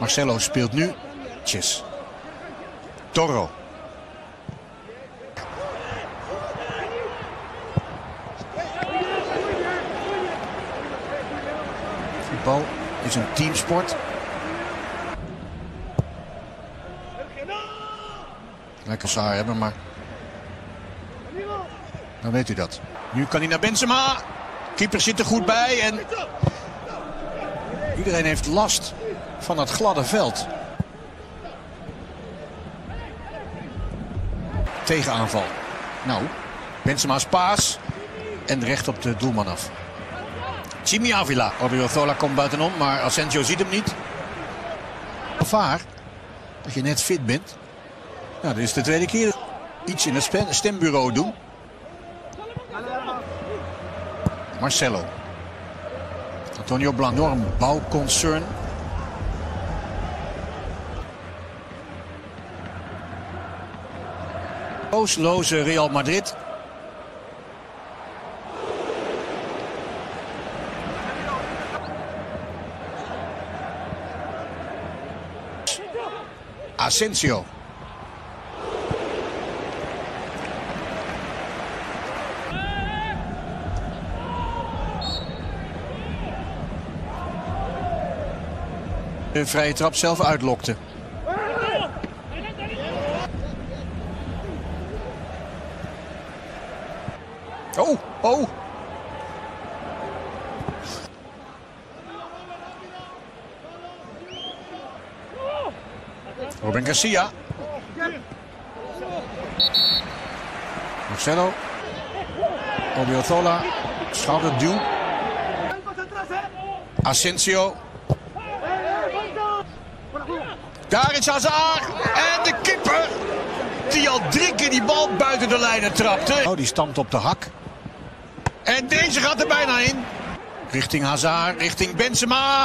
Marcelo speelt nu. Chis. Toro. Voetbal is een teamsport. Lekker saai hebben, maar dan weet u dat. Nu kan hij naar Benzema. Keeper zit er goed bij en iedereen heeft last van dat gladde veld. Tegenaanval. Nou, Benzema's paas en recht op de doelman af. Simi Avila. Odriozola komt buitenom, maar Asensio ziet hem niet. Gevaar dat je net fit bent. Nou, dit is de tweede keer iets in het stembureau doen. Marcelo. Antonio Blanco. Enorm bouwconcern. Oostloze Real Madrid. Asensio. De vrije trap zelf uitlokte. Oh, oh. Robin Garcia. Marcelo. Odriozola. Schouderduw. Asensio. Daar is Hazard. En de keeper. Die al 3 keer die bal buiten de lijnen trapte. Oh, die stamt op de hak. En deze gaat er bijna in. Richting Hazard. Richting Benzema.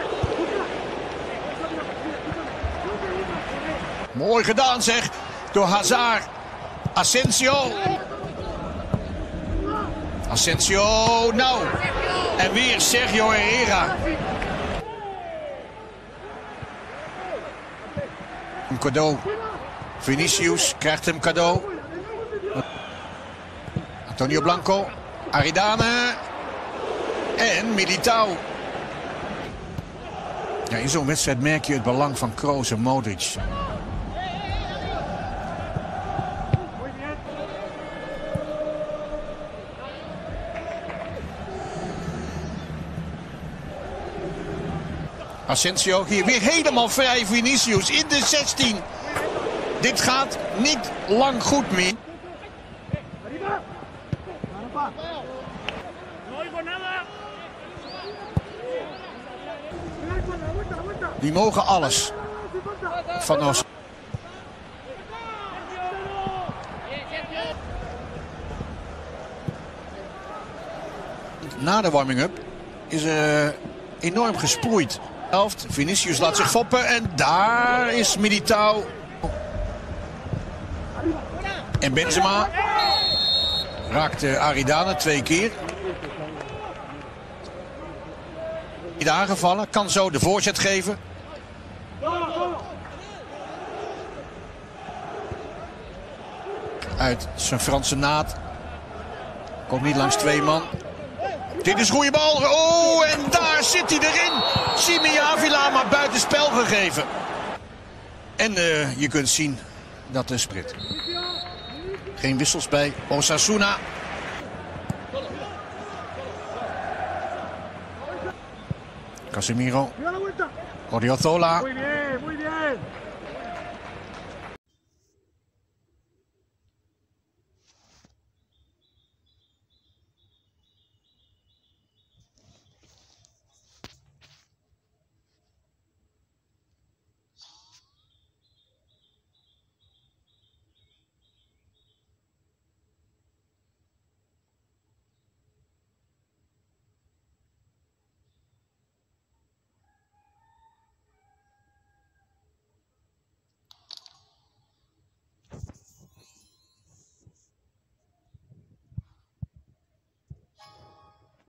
Mooi gedaan zeg. Door Hazard. Asensio. Asensio. Nou. En weer Sergio Herrera. Een cadeau. Vinicius krijgt hem cadeau. Antonio Blanco. Aridane. En Militao. Ja, in zo'n wedstrijd merk je het belang van Kroos en Modric. Asensio hier weer helemaal vrij. Vinicius in de 16. Dit gaat niet lang goed meer. Die mogen alles van ons. Na de warming-up is enorm gesproeid. Vinicius laat zich foppen en daar is Militao. En Benzema raakt Aridane 2 keer. Niet aangevallen, kan zo de voorzet geven. Uit zijn Franse naad. Komt niet langs 2 man. Dit is goede bal. Oh, en daar zit hij erin. Simi Avila, maar buitenspel gegeven. En je kunt zien dat de sprit. Geen wissels bij Osasuna. Casemiro. Odriozola.